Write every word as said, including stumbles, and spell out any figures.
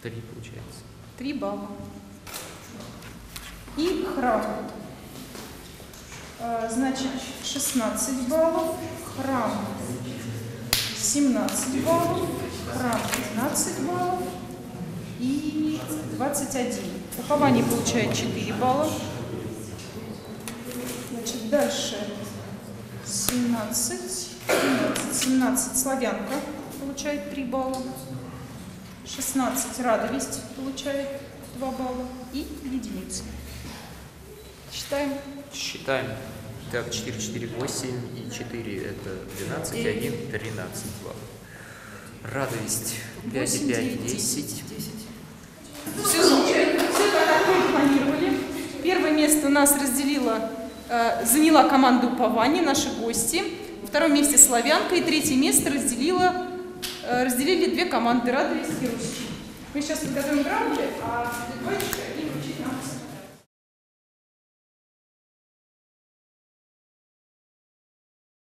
Три получается. Три балла. И храм. Значит, шестнадцать баллов, храм семнадцать баллов, храм пятнадцать баллов и двадцать один. Упование получает четыре балла. Значит, дальше семнадцать, семнадцать, семнадцать славянка получает три балла. шестнадцать радовесть получает два балла и единица. Считаем. Считаем. Так, четыре, четыре, восемь и четыре это двенадцать, и один, тринадцать баллов. Радость пять и пять, десять. Все замечательно, все как мы планировали. Первое место у нас разделила, э, заняла команда упования, наши гости. На втором месте славянка и третье место разделила, э, разделили две команды Радовесть и Русь. Мы сейчас подготовим грамоты, а